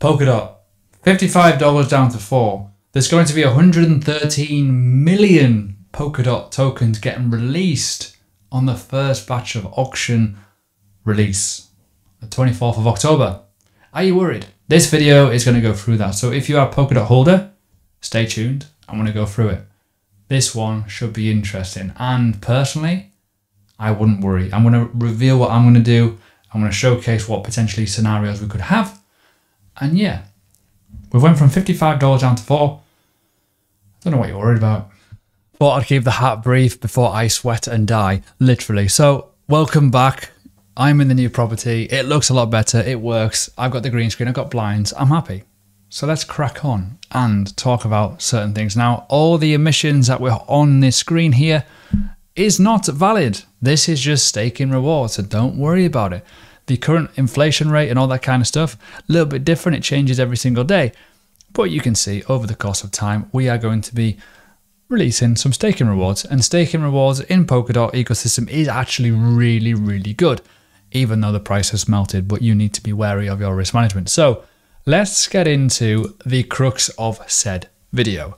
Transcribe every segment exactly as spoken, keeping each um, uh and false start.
Polkadot, fifty-five dollars down to four. There's going to be one hundred thirteen million Polkadot tokens getting released on the first batch of auction release, the twenty-fourth of October. Are you worried? This video is going to go through that. So if you are a Polkadot holder, stay tuned. I'm going to go through it. This one should be interesting. And personally, I wouldn't worry. I'm going to reveal what I'm going to do. I'm going to showcase what potentially scenarios we could have. And yeah, we went from fifty-five dollars down to four. I don't know what you're worried about. Thought I'd keep the hat brief before I sweat and die, literally. So welcome back. I'm in the new property. It looks a lot better. It works. I've got the green screen. I've got blinds. I'm happy. So let's crack on and talk about certain things. Now, all the emissions that were on this screen here is not valid. This is just staking rewards, so don't worry about it. The current inflation rate and all that kind of stuff, a little bit different. It changes every single day. But you can see over the course of time, we are going to be releasing some staking rewards. And staking rewards in Polkadot ecosystem is actually really, really good, even though the price has melted. But you need to be wary of your risk management. So let's get into the crux of said video.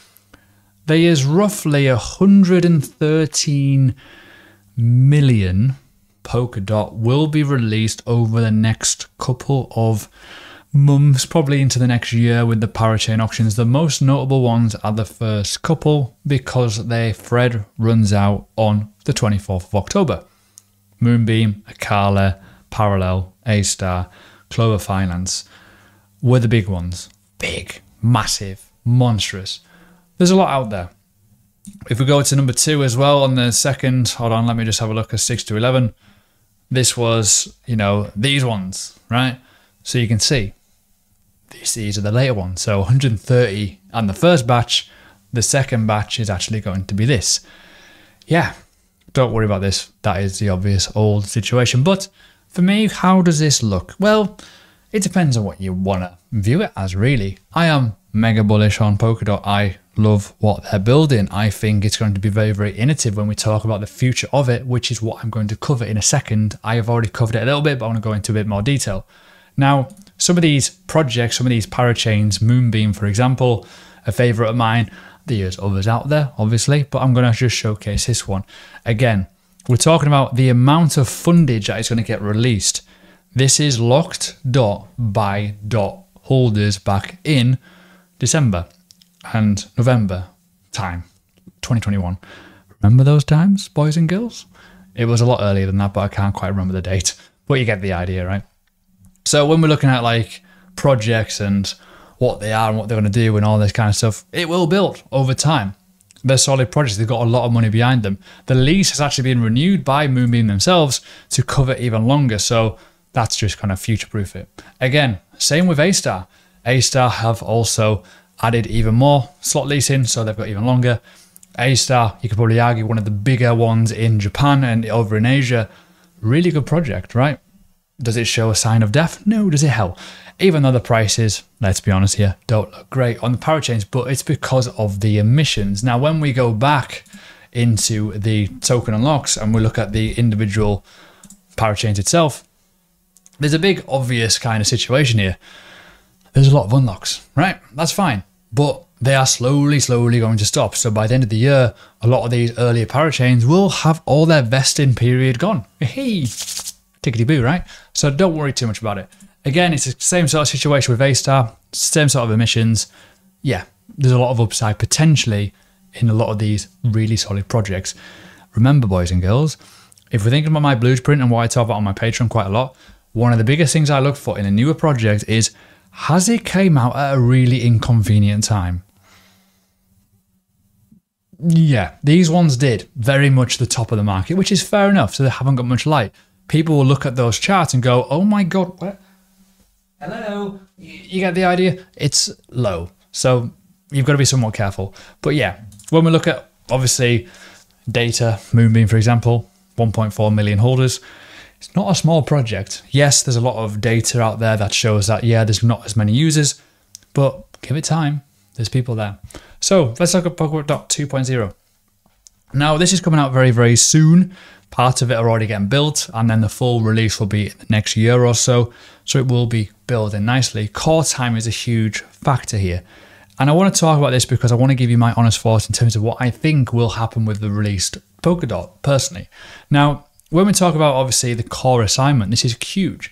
There is roughly one hundred thirteen million Polkadot will be released over the next couple of months, probably into the next year with the parachain auctions. The most notable ones are the first couple because their thread runs out on the twenty-fourth of October. Moonbeam, Akala, Parallel, Astar, Clover Finance were the big ones. Big, massive, monstrous. There's a lot out there. If we go to number two as well on the second, hold on, let me just have a look at six to eleven. This was, you know, these ones, right? So you can see, these, these are the later ones. So one hundred thirty on the first batch, the second batch is actually going to be this. Yeah, don't worry about this. That is the obvious old situation. But for me, how does this look? Well, it depends on what you want to view it as, really. I am mega bullish on Polkadot. I love what they're building. I think it's going to be very, very innovative when we talk about the future of it, which is what I'm going to cover in a second. I have already covered it a little bit, but I want to go into a bit more detail. Now, some of these projects, some of these parachains, Moonbeam, for example, a favorite of mine. There's others out there, obviously, but I'm going to just showcase this one. Again, we're talking about the amount of fundage that is going to get released. This is locked dot by dot holders back in December and November time, twenty twenty-one. Remember those times, boys and girls? It was a lot earlier than that, but I can't quite remember the date. But you get the idea, right? So when we're looking at like projects and what they are and what they're going to do and all this kind of stuff, it will build over time. They're solid projects. They've got a lot of money behind them. The lease has actually been renewed by Moonbeam themselves to cover even longer. So that's just kind of future-proof it. Again, same with Astar. Astar have also added even more slot leasing, so they've got even longer. Astar, you could probably argue, one of the bigger ones in Japan and over in Asia. Really good project, right? Does it show a sign of death? No, does it? Hell. Even though the prices, let's be honest here, don't look great on the parachains, but it's because of the emissions. Now, when we go back into the token unlocks and we look at the individual parachains itself, there's a big obvious kind of situation here. There's a lot of unlocks, right? That's fine. But they are slowly, slowly going to stop. So by the end of the year, a lot of these earlier parachains will have all their vesting period gone. Hey, tickety-boo, right? So don't worry too much about it. Again, it's the same sort of situation with Astar, same sort of emissions. Yeah, there's a lot of upside potentially in a lot of these really solid projects. Remember, boys and girls, if we're thinking about my blueprint and what I talk about on my Patreon quite a lot, one of the biggest things I look for in a newer project is, has it came out at a really inconvenient time? Yeah, these ones did. Very much the top of the market, which is fair enough. So they haven't got much light. People will look at those charts and go, oh my God, what? Hello? You get the idea? It's low. So you've got to be somewhat careful. But yeah, when we look at, obviously, data, Moonbeam, for example, one point four million holders. It's not a small project. Yes, there's a lot of data out there that shows that, yeah, there's not as many users, but give it time. There's people there. So let's look at Polkadot two point oh. Now, this is coming out very, very soon. Part of it are already getting built, and then the full release will be in the next year or so. So it will be building nicely. Core time is a huge factor here. And I want to talk about this because I want to give you my honest thoughts in terms of what I think will happen with the released Polkadot personally. Now, when we talk about obviously the core assignment, this is huge.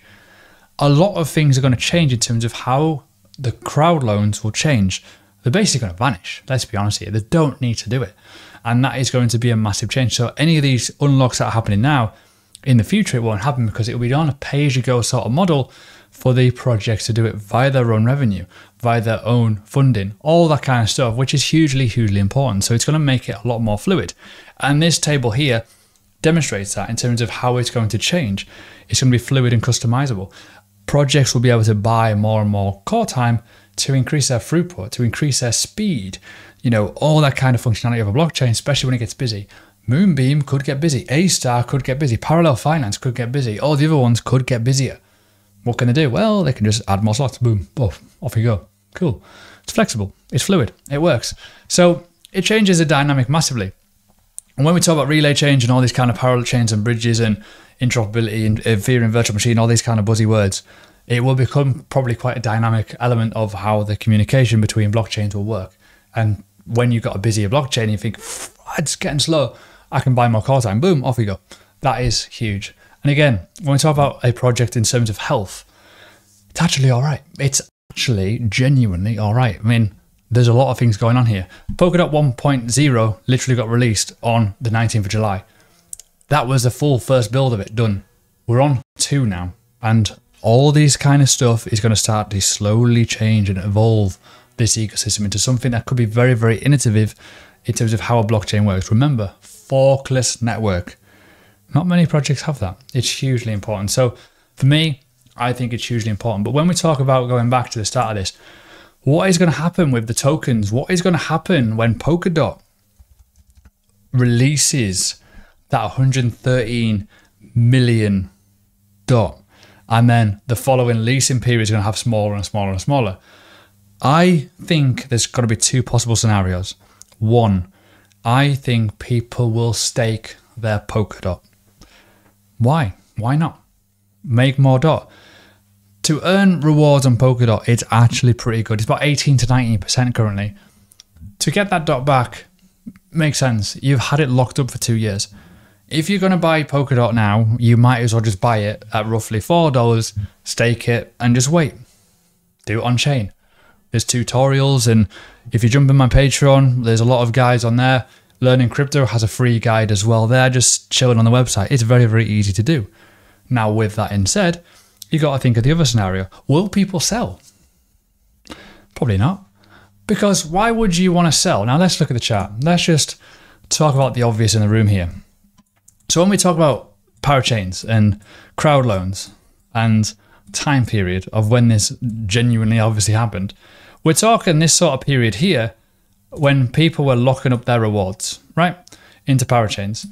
A lot of things are going to change in terms of how the crowd loans will change. They're basically going to vanish. Let's be honest here. They don't need to do it. And that is going to be a massive change. So any of these unlocks that are happening now, in the future, it won't happen because it will be on a pay-as-you-go sort of model for the projects to do it via their own revenue, via their own funding, all that kind of stuff, which is hugely, hugely important. So it's going to make it a lot more fluid. And this table here demonstrates that in terms of how it's going to change. It's going to be fluid and customizable. Projects will be able to buy more and more core time to increase their throughput, to increase their speed, you know, all that kind of functionality of a blockchain, especially when it gets busy. Moonbeam could get busy. Astar could get busy. Parallel Finance could get busy. All the other ones could get busier. What can they do? Well, they can just add more slots. Boom. Off, off you go. Cool. It's flexible. It's fluid. It works. So it changes the dynamic massively. And when we talk about relay change and all these kind of parallel chains and bridges and interoperability and Ethereum virtual machine, all these kind of buzzy words, it will become probably quite a dynamic element of how the communication between blockchains will work. And when you've got a busier blockchain, you think, it's getting slow, I can buy more core time. Boom, off you go. That is huge. And again, when we talk about a project in terms of health, it's actually all right. It's actually genuinely all right. I mean, there's a lot of things going on here. Polkadot one point oh literally got released on the nineteenth of July. That was the full first build of it done. We're on two now. And all these kind of stuff is going to start to slowly change and evolve this ecosystem into something that could be very, very innovative in terms of how a blockchain works. Remember, forkless network. Not many projects have that. It's hugely important. So for me, I think it's hugely important. But when we talk about going back to the start of this, what is going to happen with the tokens? What is going to happen when Polkadot releases that one hundred thirteen million dot, and then the following leasing period is going to have smaller and smaller and smaller? I think there's got to be two possible scenarios. One, I think people will stake their Polkadot. Why? Why not? Make more dot. To earn rewards on Polkadot, it's actually pretty good. It's about eighteen to nineteen percent currently. To get that dot back makes sense. You've had it locked up for two years. If you're going to buy Polkadot now, you might as well just buy it at roughly four dollars, stake it, and just wait. Do it on chain. There's tutorials, and if you jump in my Patreon, there's a lot of guys on there. Learning Crypto has a free guide as well. They're just chilling on the website. It's very, very easy to do. Now, with that in said, you got to think of the other scenario. Will people sell? Probably not. Because why would you want to sell? Now, let's look at the chart. Let's just talk about the obvious in the room here. So when we talk about parachains and crowd loans and time period of when this genuinely obviously happened, we're talking this sort of period here when people were locking up their rewards, right, into parachains.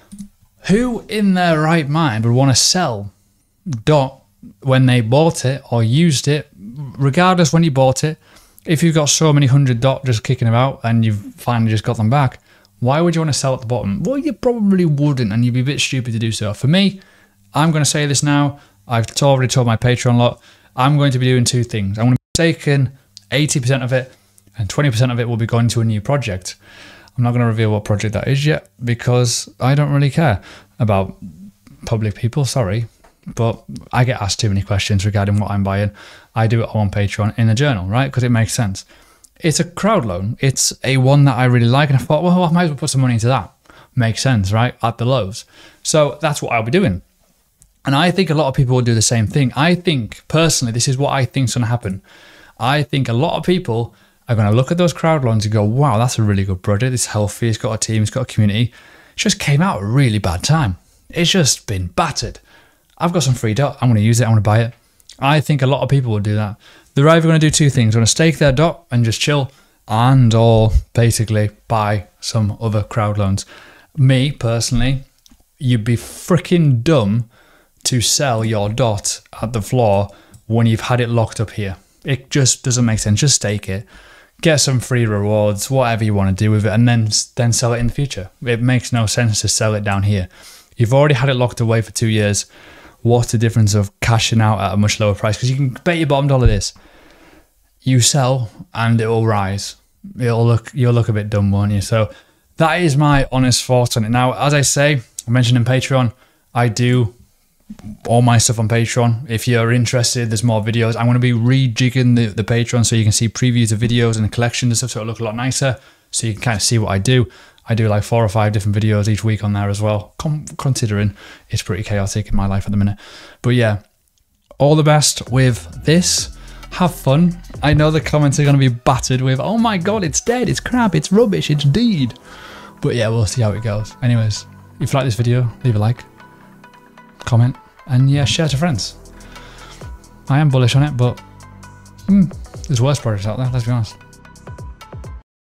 Who in their right mind would want to sell dot when they bought it or used it, regardless when you bought it? If you've got so many hundred dot just kicking about and you've finally just got them back, why would you want to sell at the bottom? Well, you probably wouldn't, and you'd be a bit stupid to do so. For me, I'm going to say this now. I've already told my Patreon lot, I'm going to be doing two things. I'm going to be taking eighty percent of it, and twenty percent of it will be going to a new project. I'm not going to reveal what project that is yet because I don't really care about public people, sorry. But I get asked too many questions regarding what I'm buying. I do it on Patreon in a journal, right? Because it makes sense. It's a crowd loan. It's a one that I really like. And I thought, well, I might as well put some money into that. Makes sense, right? At the lows. So that's what I'll be doing. And I think a lot of people will do the same thing. I think, personally, this is what I think is going to happen. I think a lot of people are going to look at those crowd loans and go, wow, that's a really good project. It's healthy. It's got a team. It's got a community. It just came out at a really bad time. It's just been battered. I've got some free dot. I'm going to use it. I'm going to buy it. I think a lot of people will do that. They're either going to do two things. They're going to stake their dot and just chill, and or basically buy some other crowd loans. Me, personally, you'd be freaking dumb to sell your dot at the floor when you've had it locked up here. It just doesn't make sense. Just stake it. get some free rewards, whatever you want to do with it, and then then sell it in the future. It makes no sense to sell it down here. You've already had it locked away for two years. What's the difference of cashing out at a much lower price? Because you can bet your bottom dollar this. You sell and it will rise. It'll look, you'll look a bit dumb, won't you? So that is my honest thoughts on it. Now, as I say, I mentioned in Patreon, I do all my stuff on Patreon. If you're interested, there's more videos. I'm going to be rejigging the, the Patreon so you can see previews of videos and collections and stuff, so it'll look a lot nicer. So you can kind of see what I do. I do like four or five different videos each week on there as well, considering it's pretty chaotic in my life at the minute. But yeah, all the best with this. Have fun. I know the comments are going to be battered with, oh my god, it's dead, it's crap, it's rubbish, it's deed. But yeah, we'll see how it goes. Anyways, if you like this video, leave a like, comment, and yeah, share to friends. I am bullish on it, but mm, there's worse products out there, let's be honest.